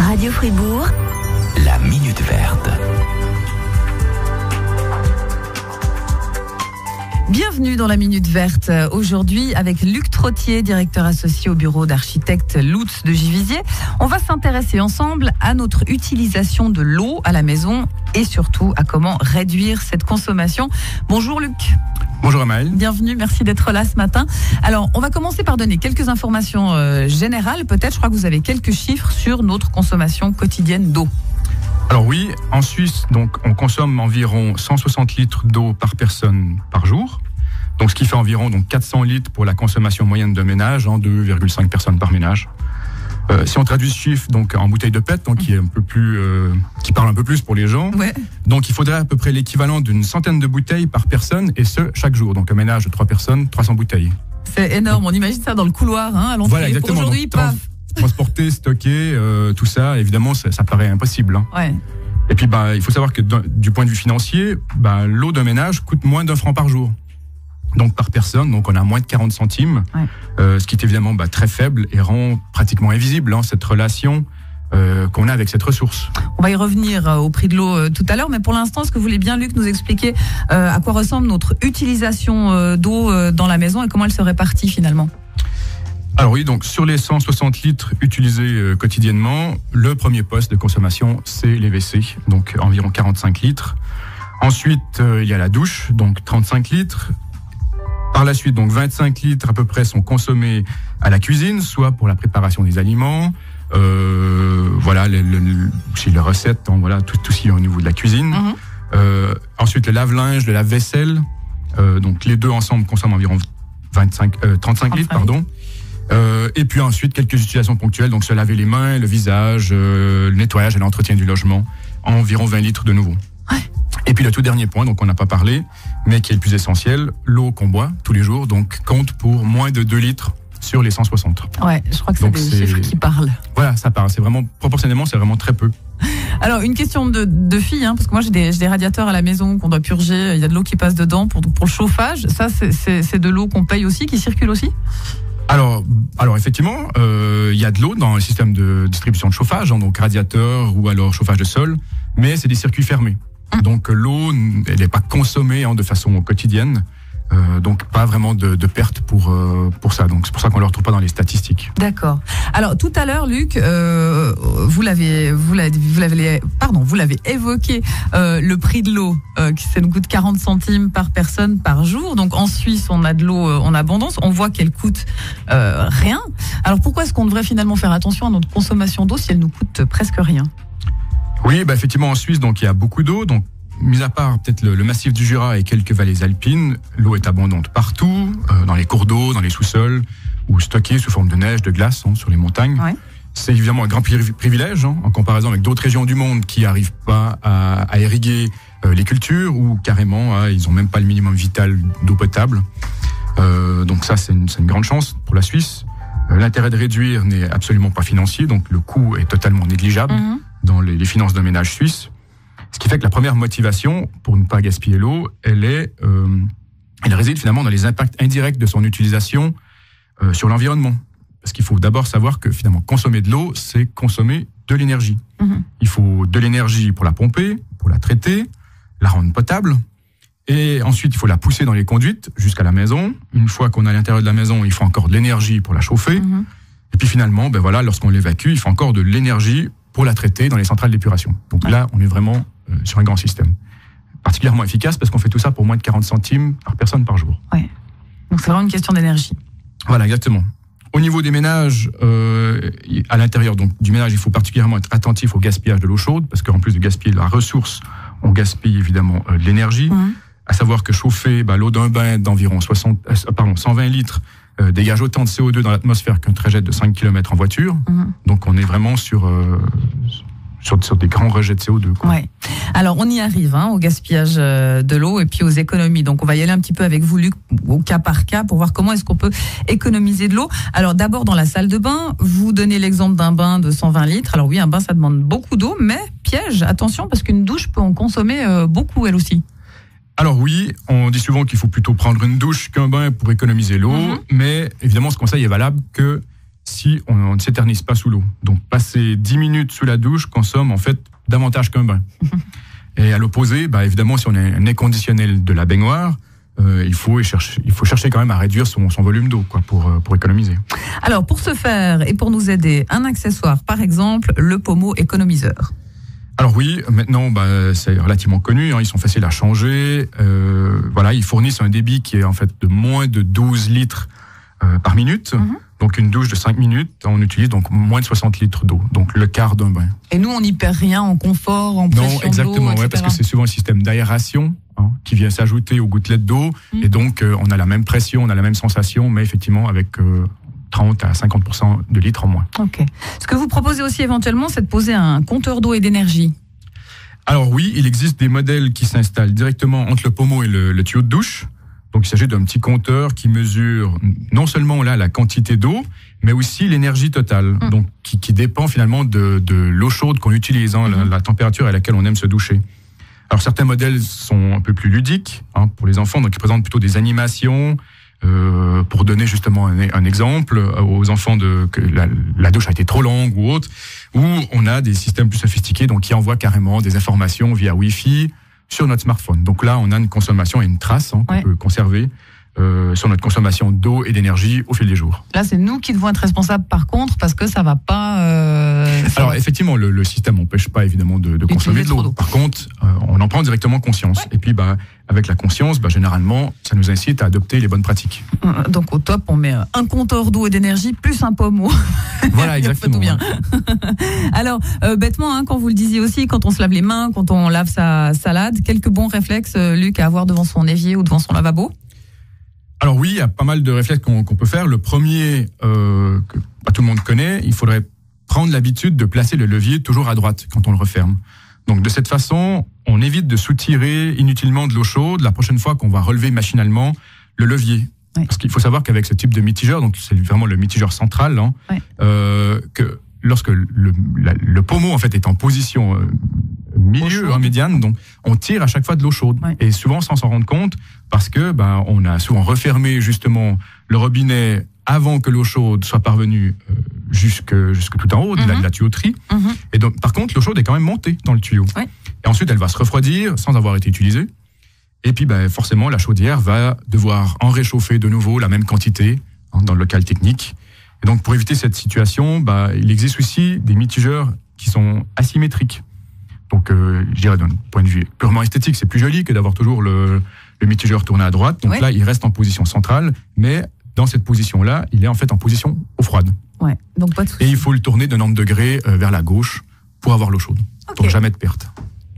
Radio Fribourg, la Minute Verte. Bienvenue dans la Minute Verte. Aujourd'hui, avec Luc Trottier, directeur associé au bureau d'architectes Lutz de Givisiez, on va s'intéresser ensemble à notre utilisation de l'eau à la maison et surtout à comment réduire cette consommation. Bonjour Luc. Bonjour Amaël. Bienvenue, merci d'être là ce matin. Alors, on va commencer par donner quelques informations générales. Peut-être, je crois que vous avez quelques chiffres sur notre consommation quotidienne d'eau. Alors oui, en Suisse, donc, on consomme environ 160 litres d'eau par personne par jour. Donc, ce qui fait environ 400 litres pour la consommation moyenne de ménage, 2,5 personnes par ménage. Si on traduit ce chiffre donc en bouteille de PET, donc qui est un peu plus, qui parle un peu plus pour les gens, ouais. Donc il faudrait à peu près l'équivalent d'une centaine de bouteilles par personne, et ce chaque jour. Donc un ménage de 3 personnes, 300 bouteilles. C'est énorme. On imagine ça dans le couloir, à l'entrée. Voilà, exactement. Pour aujourd'hui, paf. Transporter, stocker, tout ça, évidemment, ça paraît impossible. Ouais. Et puis, il faut savoir que du point de vue financier, l'eau d'un ménage coûte moins d'1 franc par jour. Donc, par personne, donc on a moins de 40 centimes, ouais. Ce qui est évidemment très faible et rend pratiquement invisible cette relation qu'on a avec cette ressource. On va y revenir au prix de l'eau tout à l'heure, mais pour l'instant, est-ce que vous voulez bien, Luc, nous expliquer à quoi ressemble notre utilisation d'eau dans la maison et comment elle se répartit finalement ? Alors oui, donc sur les 160 litres utilisés quotidiennement, le premier poste de consommation, c'est les WC, donc environ 45 litres. Ensuite, il y a la douche, donc 35 litres. Par la suite, donc 25 litres à peu près sont consommés à la cuisine, soit pour la préparation des aliments, chez les recettes, tout ce qui est au niveau de la cuisine. Mm-hmm. Ensuite, le lave-linge, le lave-vaisselle, donc les deux ensemble consomment environ 35 litres, pardon. Et puis ensuite, quelques utilisations ponctuelles, donc se laver les mains, le visage, le nettoyage et l'entretien du logement, environ 20 litres de nouveau. Ouais. Et puis le tout dernier point, donc on n'a pas parlé, mais qui est le plus essentiel, l'eau qu'on boit tous les jours, donc compte pour moins de 2 litres sur les 160. Ouais, je crois que c'est des chiffres qui parlent. Voilà, ça parle. C'est vraiment, proportionnellement, c'est vraiment très peu. Alors, une question de filles, parce que moi j'ai des radiateurs à la maison qu'on doit purger, il y a de l'eau qui passe dedans pour le chauffage. Ça, c'est de l'eau qu'on paye aussi, qui circule aussi ? Alors effectivement, il y a de l'eau dans le système de distribution de chauffage, donc radiateur ou alors chauffage de sol, mais c'est des circuits fermés. Donc l'eau, elle n'est pas consommée de façon quotidienne, donc pas vraiment de perte pour ça. Donc c'est pour ça qu'on ne le retrouve pas dans les statistiques. D'accord. Alors tout à l'heure, Luc, vous l'avez évoqué, le prix de l'eau, ça nous coûte 40 centimes par personne par jour. Donc en Suisse, on a de l'eau en abondance. On voit qu'elle coûte rien. Alors pourquoi est-ce qu'on devrait finalement faire attention à notre consommation d'eau si elle nous coûte presque rien ? Oui, effectivement, en Suisse, donc il y a beaucoup d'eau. Donc, mis à part peut-être le massif du Jura et quelques vallées alpines, l'eau est abondante partout, dans les cours d'eau, dans les sous-sols, ou stockée sous forme de neige, de glace, sur les montagnes. Ouais. C'est évidemment un grand privilège, en comparaison avec d'autres régions du monde qui n'arrivent pas à irriguer les cultures, ou carrément, ils n'ont même pas le minimum vital d'eau potable. Donc ça, c'est une grande chance pour la Suisse. L'intérêt de réduire n'est absolument pas financier, donc le coût est totalement négligeable dans les finances d'un ménage suisse. Ce qui fait que la première motivation pour ne pas gaspiller l'eau, elle réside finalement dans les impacts indirects de son utilisation sur l'environnement. Parce qu'il faut d'abord savoir que finalement consommer de l'eau, c'est consommer de l'énergie. Il faut de l'énergie pour la pomper, pour la traiter, la rendre potable. Et ensuite, il faut la pousser dans les conduites jusqu'à la maison. Une fois qu'on est à l'intérieur de la maison, il faut encore de l'énergie pour la chauffer. Et puis finalement, lorsqu'on l'évacue, il faut encore de l'énergie pour la traiter dans les centrales d'épuration. Donc là, on est vraiment sur un grand système. Particulièrement efficace parce qu'on fait tout ça pour moins de 40 centimes par personne par jour. Ouais. Donc c'est vraiment une question d'énergie. Voilà, exactement. Au niveau des ménages, à l'intérieur du ménage, il faut particulièrement être attentif au gaspillage de l'eau chaude, parce qu'en plus de gaspiller la ressource, on gaspille évidemment de l'énergie. À savoir que chauffer l'eau d'un bain d'environ 120 litres dégage autant de CO2 dans l'atmosphère qu'un trajet de 5 km en voiture. Donc on est vraiment sur des grands rejets de CO2. Ouais. Alors on y arrive au gaspillage de l'eau et puis aux économies. Donc on va y aller un petit peu avec vous, Luc, au cas par cas pour voir comment est-ce qu'on peut économiser de l'eau. Alors d'abord dans la salle de bain, vous donnez l'exemple d'un bain de 120 litres. Alors oui, un bain ça demande beaucoup d'eau, mais piège, attention parce qu'une douche peut en consommer beaucoup elle aussi. Alors oui, on dit souvent qu'il faut plutôt prendre une douche qu'un bain pour économiser l'eau, mais évidemment ce conseil est valable que si on ne s'éternise pas sous l'eau. Donc passer 10 minutes sous la douche consomme en fait davantage qu'un bain. Et à l'opposé, évidemment, si on est un inconditionnel de la baignoire, il faut chercher quand même à réduire son volume d'eau pour économiser. Alors pour ce faire et pour nous aider, un accessoire, par exemple, le pommeau économiseur. Alors oui, maintenant c'est relativement connu, ils sont faciles à changer. Ils fournissent un débit qui est en fait de moins de 12 litres par minute. Donc une douche de 5 minutes, on utilise donc moins de 60 litres d'eau, donc le quart d'un bain. Et nous, on n'y perd rien en confort, en pression Non, exactement, d'eau, etc. parce que c'est souvent un système d'aération qui vient s'ajouter aux gouttelettes d'eau, et donc on a la même pression, on a la même sensation, mais effectivement avec 30 à 50% de litres en moins. Ok. Ce que vous proposez aussi éventuellement, c'est de poser un compteur d'eau et d'énergie. Alors oui, il existe des modèles qui s'installent directement entre le pommeau et le tuyau de douche. Donc il s'agit d'un petit compteur qui mesure non seulement la quantité d'eau, mais aussi l'énergie totale, donc qui dépend finalement de l'eau chaude qu'on utilise, la température à laquelle on aime se doucher. Alors certains modèles sont un peu plus ludiques pour les enfants, donc ils présentent plutôt des animations. Pour donner justement un exemple aux enfants que la douche a été trop longue ou autre, où on a des systèmes plus sophistiqués donc qui envoient carrément des informations via Wi-Fi sur notre smartphone. Donc là, on a une consommation et une trace qu'on peut conserver sur notre consommation d'eau et d'énergie au fil des jours. Là, c'est nous qui devons être responsables par contre, parce que ça va pas... Alors effectivement, le système n'empêche pas évidemment de consommer de l'eau. Par contre, on en prend directement conscience. Ouais. Et puis, avec la conscience, généralement, ça nous incite à adopter les bonnes pratiques. Donc au top, on met un compteur d'eau et d'énergie plus un pommeau. Voilà, exactement. Tout bien. Alors, bêtement, quand vous le disiez aussi, quand on se lave les mains, quand on lave sa salade, quelques bons réflexes, Luc, à avoir devant son évier ou devant son lavabo? Alors oui, il y a pas mal de réflexes qu'on peut faire. Le premier, que pas tout le monde connaît, il faudrait prendre l'habitude de placer le levier toujours à droite quand on le referme. Donc de cette façon, on évite de soutirer inutilement de l'eau chaude la prochaine fois qu'on va relever machinalement le levier. Oui. Parce qu'il faut savoir qu'avec ce type de mitigeur, donc c'est vraiment le mitigeur central, que lorsque le pommeau en fait est en position médiane, donc on tire à chaque fois de l'eau chaude, et souvent sans s'en rendre compte, parce que on a souvent refermé justement le robinet avant que l'eau chaude soit parvenue jusque tout en haut de la tuyauterie. Et donc par contre l'eau chaude est quand même montée dans le tuyau, et ensuite elle va se refroidir sans avoir été utilisée, et puis forcément la chaudière va devoir en réchauffer de nouveau la même quantité dans le local technique. Et donc pour éviter cette situation, il existe aussi des mitigeurs qui sont asymétriques. Donc je dirais d'un point de vue purement esthétique, c'est plus joli que d'avoir toujours le mitigeur tourné à droite. Donc là, il reste en position centrale, mais dans cette position-là, il est en fait en position eau froide. Ouais, donc pas de souci. Et il faut le tourner de 90 degrés vers la gauche pour avoir l'eau chaude. Okay. Donc jamais de perte.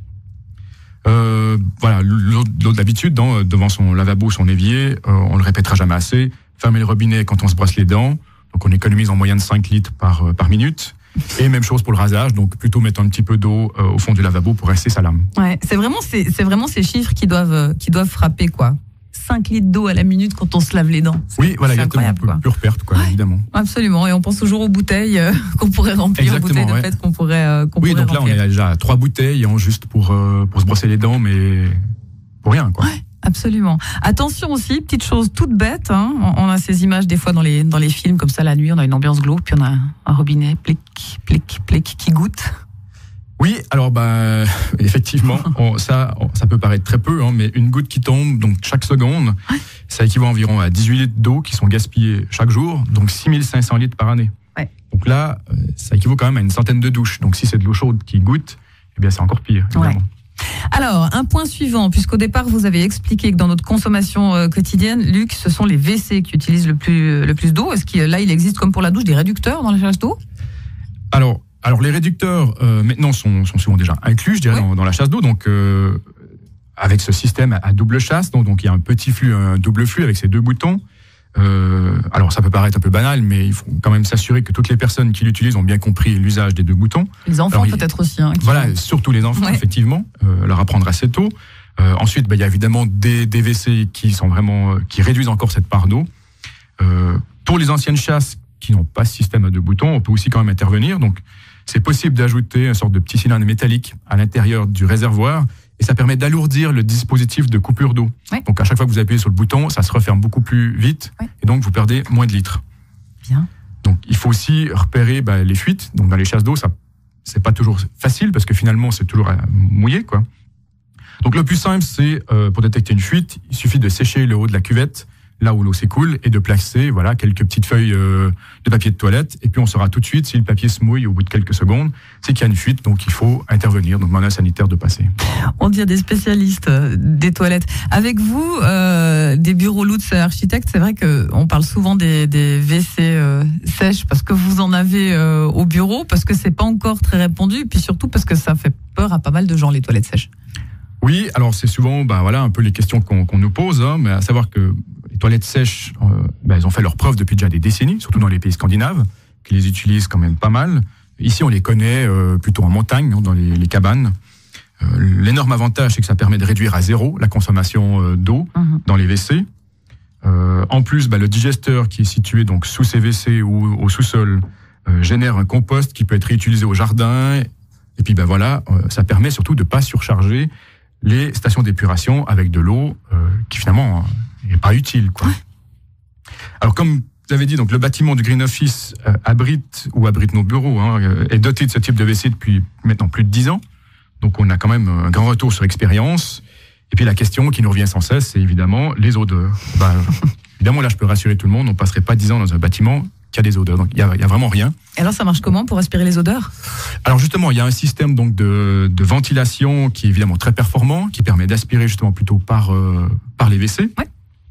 L'eau d'habitude, devant son lavabo, son évier, on le répétera jamais assez. Fermer le robinet quand on se brosse les dents. Donc on économise en moyenne 5 litres par minute. Et même chose pour le rasage, donc plutôt mettre un petit peu d'eau au fond du lavabo pour rester sa lame. Ouais, c'est vraiment ces chiffres qui doivent frapper, quoi. 5 litres d'eau à la minute quand on se lave les dents. Oui, voilà, exactement. Pure perte, évidemment. Absolument. Et on pense toujours aux bouteilles qu'on pourrait remplir, aux bouteilles de fête qu'on pourrait oui, donc remplir. Là, on est déjà à 3 bouteilles, juste pour se brosser les dents, mais pour rien, quoi. Ouais. Absolument. Attention aussi, petite chose toute bête, on a ces images des fois dans les films comme ça la nuit, on a une ambiance glauque, puis on a un robinet plic qui goutte. Oui, alors effectivement, ça peut paraître très peu, mais une goutte qui tombe donc chaque seconde, ça équivaut environ à 18 litres d'eau qui sont gaspillés chaque jour, donc 6500 litres par année. Ouais. Donc là, ça équivaut quand même à une centaine de douches. Donc si c'est de l'eau chaude qui goutte, eh bien c'est encore pire, évidemment. Ouais. Alors, un point suivant, puisqu'au départ, vous avez expliqué que dans notre consommation quotidienne, Luc, ce sont les WC qui utilisent le plus d'eau. Est-ce qu'il il existe, comme pour la douche, des réducteurs dans la chasse d'eau ? Alors, les réducteurs, maintenant, sont souvent déjà inclus, je dirais, dans la chasse d'eau. Donc, avec ce système à double chasse, donc il y a un petit flux, un double flux avec ces 2 boutons. Alors ça peut paraître un peu banal, mais il faut quand même s'assurer que toutes les personnes qui l'utilisent ont bien compris l'usage des 2 boutons. Les enfants peut-être aussi. Voilà, surtout les enfants, effectivement, leur apprendre assez tôt. Ensuite, il y a évidemment des WC qui réduisent encore cette part d'eau. Pour les anciennes chasses qui n'ont pas ce système à 2 boutons, on peut aussi quand même intervenir. Donc c'est possible d'ajouter une sorte de petit cylindre métallique à l'intérieur du réservoir. Et ça permet d'alourdir le dispositif de coupure d'eau. Ouais. Donc à chaque fois que vous appuyez sur le bouton, ça se referme beaucoup plus vite, et donc vous perdez moins de litres. Bien. Donc Il faut aussi repérer les fuites. Donc dans les chasses d'eau, ça c'est pas toujours facile parce que finalement c'est toujours mouillé, quoi. Donc le plus simple, c'est pour détecter une fuite, il suffit de sécher le haut de la cuvette, là où l'eau s'écoule, et de placer quelques petites feuilles de papier de toilette. Et puis on saura tout de suite si le papier se mouille au bout de quelques secondes, c'est qu'il y a une fuite, donc il faut intervenir, donc demander à un sanitaire de passer. On dit des spécialistes des toilettes. Avec vous, des bureaux Lutz architectes, c'est vrai qu'on parle souvent des WC sèches parce que vous en avez au bureau, parce que c'est pas encore très répandu, et puis surtout parce que ça fait peur à pas mal de gens, les toilettes sèches. Oui, alors c'est souvent un peu les questions qu'on nous pose, hein, mais à savoir que les toilettes sèches, elles ont fait leur preuve depuis déjà des décennies, surtout dans les pays scandinaves, qui les utilisent quand même pas mal. Ici, on les connaît plutôt en montagne, dans les cabanes. L'énorme avantage, c'est que ça permet de réduire à zéro la consommation d'eau dans les WC. En plus, le digesteur qui est situé donc sous ces WC ou au sous-sol génère un compost qui peut être réutilisé au jardin. Et puis ça permet surtout de ne pas surcharger les stations d'épuration avec de l'eau qui finalement n'est pas utile, quoi. Alors comme vous avez dit, donc le bâtiment du Green Office abrite nos bureaux, est doté de ce type de WC depuis maintenant plus de 10 ans. Donc on a quand même un grand retour sur expérience. Et puis la question qui nous revient sans cesse, c'est évidemment les odeurs. Évidemment, là je peux rassurer tout le monde, on ne passerait pas 10 ans dans un bâtiment qui a des odeurs. Donc il y a vraiment rien. Et alors ça marche comment pour aspirer les odeurs ? Alors justement, il y a un système donc de ventilation qui est évidemment très performant, qui permet d'aspirer justement plutôt par les WC. Ouais.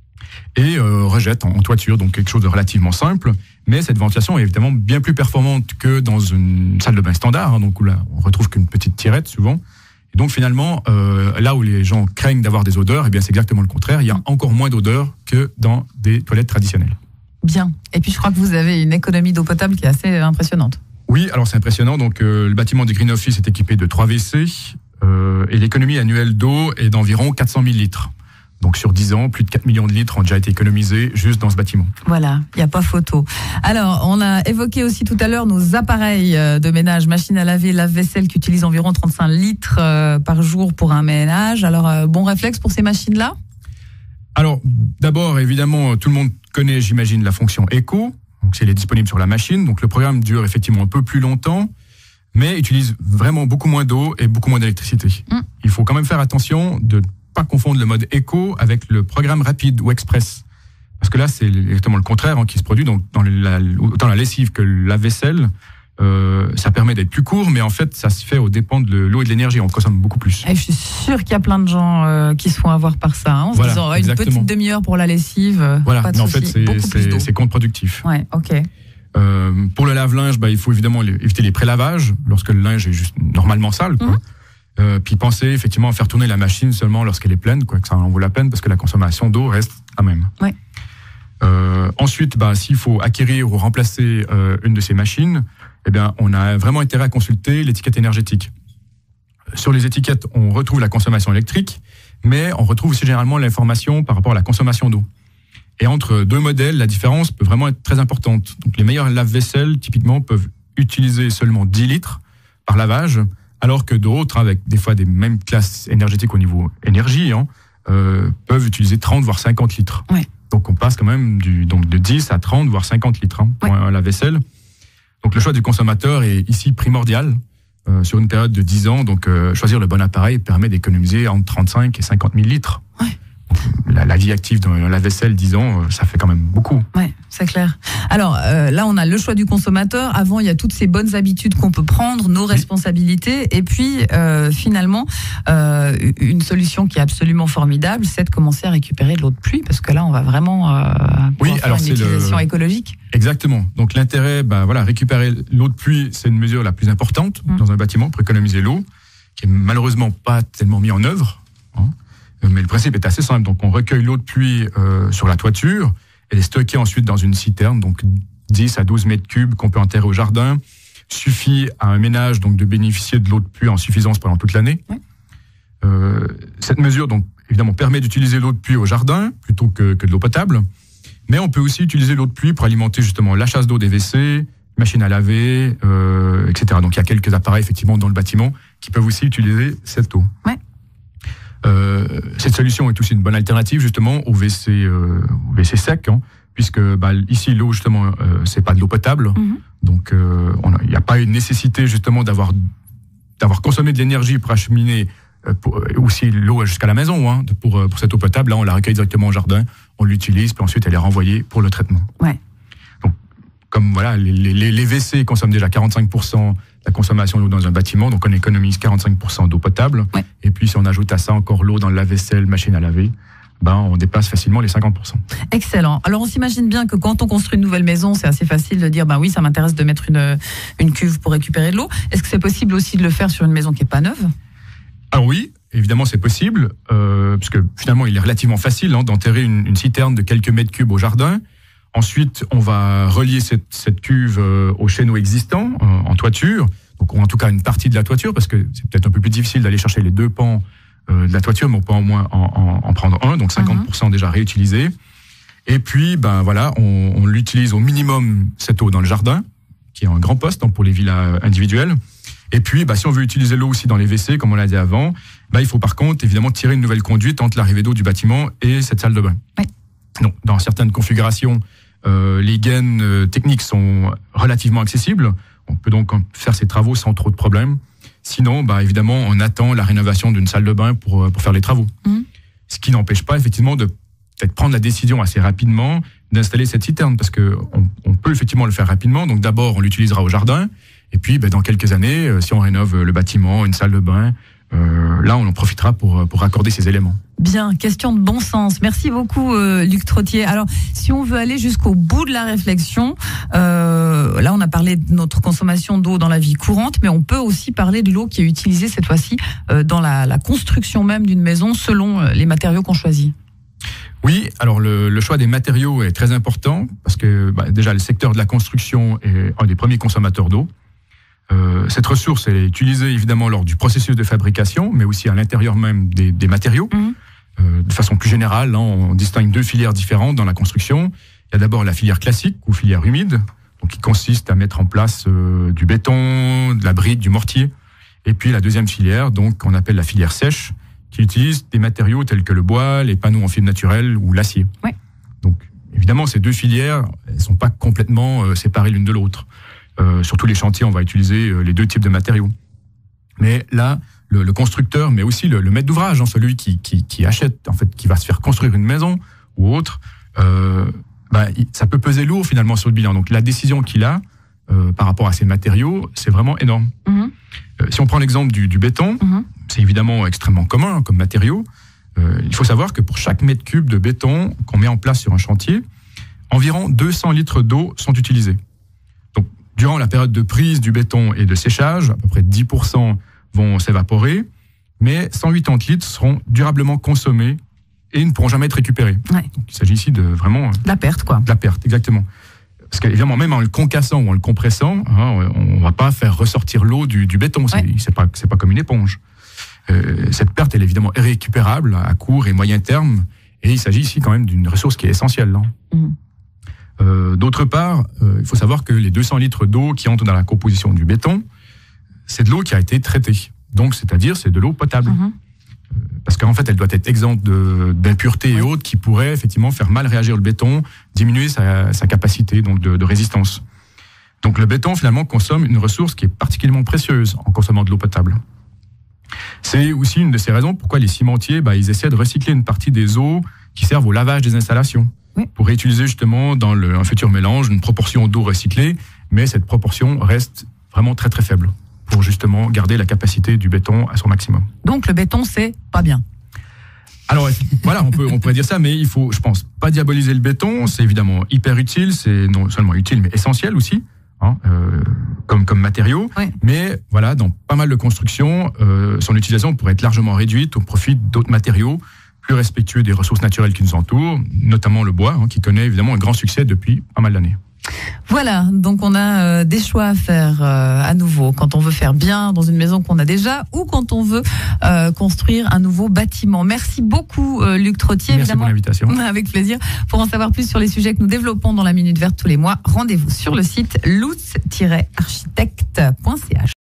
Et rejette en toiture, donc quelque chose de relativement simple. Mais cette ventilation est évidemment bien plus performante que dans une salle de bain standard, donc où là on retrouve qu'une petite tirette souvent. Et donc finalement, là où les gens craignent d'avoir des odeurs, c'est exactement le contraire. Il y a encore moins d'odeurs que dans des toilettes traditionnelles. Bien. Et puis je crois que vous avez une économie d'eau potable qui est assez impressionnante. Oui, alors c'est impressionnant. Donc le bâtiment du Green Office est équipé de 3 WC et l'économie annuelle d'eau est d'environ 400 000 litres. Donc sur 10 ans, plus de 4 millions de litres ont déjà été économisés juste dans ce bâtiment. Voilà, il n'y a pas photo. Alors, on a évoqué aussi tout à l'heure nos appareils de ménage, machines à laver, lave-vaisselle qui utilisent environ 35 litres par jour pour un ménage. Alors, bon réflexe pour ces machines-là ? Alors, d'abord, évidemment, tout le monde connaît, j'imagine, la fonction Eco. Donc, elle est disponible sur la machine. Donc, le programme dure effectivement un peu plus longtemps, mais utilise vraiment beaucoup moins d'eau et beaucoup moins d'électricité. Il faut quand même faire attention de pas confondre le mode Eco avec le programme rapide ou express. Parce que là, c'est exactement le contraire qui se produit. Donc, autant la lessive que la vaisselle, ça permet d'être plus court, mais en fait, ça se fait aux dépens de l'eau et de l'énergie. On consomme beaucoup plus. Et je suis sûre qu'il y a plein de gens qui se font avoir par ça. En se disant, une petite demi-heure pour la lessive, pas de mais souci. En fait, c'est contre-productif. Ouais, ok. Pour le lave-linge, il faut évidemment éviter les prélavages lorsque le linge est juste normalement sale, quoi. Puis penser effectivement à faire tourner la machine seulement lorsqu'elle est pleine, que ça en vaut la peine parce que la consommation d'eau reste la même. Ouais. Ensuite, s'il faut acquérir ou remplacer une de ces machines, on a vraiment intérêt à consulter l'étiquette énergétique. Sur les étiquettes, on retrouve la consommation électrique, mais on retrouve aussi généralement l'information par rapport à la consommation d'eau. Et entre deux modèles, la différence peut vraiment être très importante. Donc, les meilleurs lave-vaisselle, typiquement, peuvent utiliser seulement 10 litres par lavage, alors que d'autres, avec des fois des mêmes classes énergétiques au niveau énergie, peuvent utiliser 30 voire 50 litres. Ouais. Donc on passe quand même de 10 à 30 voire 50 litres pour un lave-vaisselle. Donc le choix du consommateur est ici primordial sur une période de 10 ans. Donc choisir le bon appareil permet d'économiser entre 35 et 50 000 litres. Ouais. La vie active dans la vaisselle, 10 ans, ça fait quand même beaucoup. Oui, c'est clair. Alors là, on a le choix du consommateur. Avant, il y a toutes ces bonnes habitudes qu'on peut prendre, nos responsabilités. Et puis, finalement, une solution qui est absolument formidable, c'est de commencer à récupérer de l'eau de pluie, parce que là, on va vraiment faire une utilisation écologique. Exactement. Donc l'intérêt, récupérer l'eau de pluie, c'est une mesure la plus importante dans un bâtiment pour économiser l'eau, qui est malheureusement pas tellement mise en œuvre. Mais le principe est assez simple. Donc, on recueille l'eau de pluie sur la toiture. Elle est stockée ensuite dans une citerne, donc 10 à 12 mètres cubes qu'on peut enterrer au jardin. Suffit à un ménage donc de bénéficier de l'eau de pluie en suffisance pendant toute l'année. Cette mesure, donc, évidemment, permet d'utiliser l'eau de pluie au jardin plutôt que de l'eau potable. Mais on peut aussi utiliser l'eau de pluie pour alimenter justement la chasse d'eau des WC, machines à laver, etc. Donc, il y a quelques appareils, effectivement, dans le bâtiment qui peuvent aussi utiliser cette eau. Ouais. Cette solution est aussi une bonne alternative justement au WC sec, puisque ici l'eau justement c'est pas de l'eau potable, donc il n'y a pas une nécessité justement d'avoir consommé de l'énergie pour acheminer aussi l'eau jusqu'à la maison, hein, pour cette eau potable. Là, on la recueille directement au jardin, on l'utilise, puis ensuite elle est renvoyée pour le traitement. Ouais. Donc, comme voilà, les WC consomment déjà 45% de la consommation d'eau dans un bâtiment, donc on économise 45% d'eau potable. Ouais. Et puis si on ajoute à ça encore l'eau dans le lave-vaisselle, machine à laver, on dépasse facilement les 50%. Excellent. Alors on s'imagine bien que quand on construit une nouvelle maison, c'est assez facile de dire oui, ça m'intéresse de mettre une cuve pour récupérer de l'eau. Est-ce que c'est possible aussi de le faire sur une maison qui n'est pas neuve ? Alors oui, évidemment c'est possible, parce que finalement il est relativement facile d'enterrer une citerne de quelques mètres cubes au jardin. Ensuite, on va relier cette cuve au chéneau existant en toiture, donc, ou en tout cas une partie de la toiture, parce que c'est peut-être un peu plus difficile d'aller chercher les deux pans de la toiture, mais on peut au moins en prendre un, donc 50% déjà réutilisé. Et puis, on l'utilise au minimum cette eau dans le jardin, qui est un grand poste pour les villas individuelles. Et puis, si on veut utiliser l'eau aussi dans les WC, comme on l'a dit avant, il faut par contre évidemment tirer une nouvelle conduite entre l'arrivée d'eau du bâtiment et cette salle de bain. Oui. Donc, dans certaines configurations, les gaines techniques sont relativement accessibles. On peut donc faire ces travaux sans trop de problèmes. Sinon, évidemment, on attend la rénovation d'une salle de bain pour faire les travaux. Ce qui n'empêche pas effectivement de peut-être prendre la décision assez rapidement d'installer cette citerne, parce que on peut effectivement le faire rapidement. Donc d'abord, on l'utilisera au jardin. Et puis, dans quelques années, si on rénove le bâtiment, une salle de bain, là, on en profitera pour raccorder ces éléments. Bien, question de bon sens. Merci beaucoup, Luc Trottier. Alors, si on veut aller jusqu'au bout de la réflexion, là, on a parlé de notre consommation d'eau dans la vie courante, mais on peut aussi parler de l'eau qui est utilisée cette fois-ci dans la construction même d'une maison, selon les matériaux qu'on choisit. Oui, alors le choix des matériaux est très important, parce que déjà, le secteur de la construction est un des premiers consommateurs d'eau. Cette ressource est utilisée évidemment lors du processus de fabrication, mais aussi à l'intérieur même des matériaux. De façon plus générale, on distingue deux filières différentes dans la construction. Il y a d'abord la filière classique ou filière humide, donc qui consiste à mettre en place du béton, de la brique, du mortier. Et puis la deuxième filière, donc qu'on appelle la filière sèche, qui utilise des matériaux tels que le bois, les panneaux en fibre naturelle ou l'acier. Ouais. Donc évidemment, ces deux filières, elles sont pas complètement séparées l'une de l'autre. Sur tous les chantiers, on va utiliser les deux types de matériaux. Mais là, le constructeur, mais aussi le maître d'ouvrage, celui qui achète, en fait, qui va se faire construire une maison ou autre, ça peut peser lourd finalement sur le bilan. Donc la décision qu'il a par rapport à ces matériaux, c'est vraiment énorme. Si on prend l'exemple du béton, c'est évidemment extrêmement commun comme matériau. Il faut savoir que pour chaque mètre cube de béton qu'on met en place sur un chantier, environ 200 litres d'eau sont utilisés. Durant la période de prise du béton et de séchage, à peu près 10% vont s'évaporer, mais 180 litres seront durablement consommés et ne pourront jamais être récupérés. Ouais. Donc, il s'agit ici de vraiment... De la perte, quoi. De la perte, exactement. Parce qu'évidemment, même en le concassant ou en le compressant, on ne va pas faire ressortir l'eau du béton. C'est pas comme une éponge. Cette perte, elle est évidemment irrécupérable à court et moyen terme, et il s'agit ici quand même d'une ressource qui est essentielle. D'autre part, il faut savoir que les 200 litres d'eau qui entrent dans la composition du béton, c'est de l'eau qui a été traitée. Donc, c'est-à-dire, c'est de l'eau potable. Parce qu'en fait, elle doit être exempte d'impuretés et autres qui pourraient effectivement faire mal réagir le béton, diminuer sa capacité donc de résistance. Donc, le béton, finalement, consomme une ressource qui est particulièrement précieuse en consommant de l'eau potable. C'est aussi une de ces raisons pourquoi les cimentiers, ils essaient de recycler une partie des eaux qui servent au lavage des installations. Pour réutiliser justement dans un futur mélange une proportion d'eau recyclée, mais cette proportion reste vraiment très très faible pour justement garder la capacité du béton à son maximum. Donc le béton, c'est pas bien. Alors voilà, on pourrait dire ça, mais il faut, je pense, pas diaboliser le béton. C'est évidemment hyper utile, c'est non seulement utile, mais essentiel aussi, comme matériau. Oui. Mais voilà, dans pas mal de constructions, son utilisation pourrait être largement réduite au profit d'autres matériaux plus respectueux des ressources naturelles qui nous entourent, notamment le bois, qui connaît évidemment un grand succès depuis pas mal d'années. Voilà, donc on a des choix à faire à nouveau quand on veut faire bien dans une maison qu'on a déjà ou quand on veut construire un nouveau bâtiment. Merci beaucoup Luc Trottier. Merci pour l'invitation. Avec plaisir. Pour en savoir plus sur les sujets que nous développons dans la Minute Verte tous les mois, rendez-vous sur le site lutz-architecte.ch.